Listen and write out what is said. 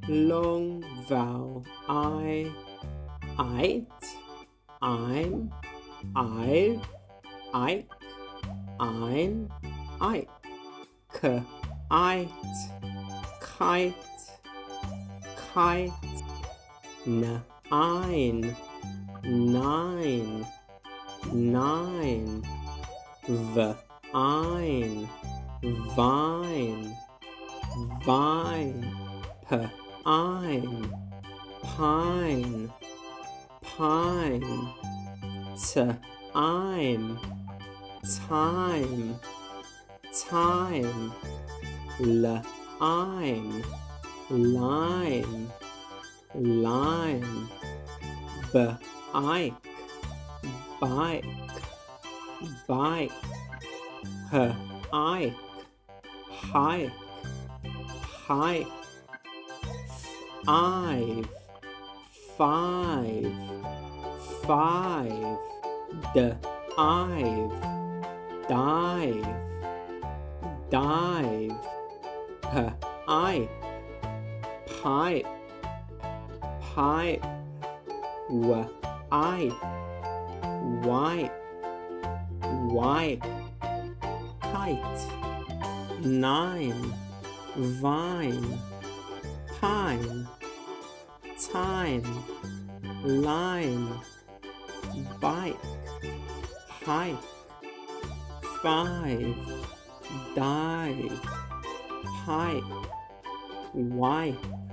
long vowel I, ite, I'm, I've, Ike, ein, Ike, ite, kite, kite, ein, nine, nine, ein, vine, vine, ein, pine, pine, I'm, time, time, I'm, lime, lime, Ike, bike, bike, Ike, hike, hike, I've, five, five, I've, dive, dive, Ike, pipe, pipe, I, wipe, wipe, kite, nine, vine, pine, time, line, bike, hike, five, dive, pipe, wipe,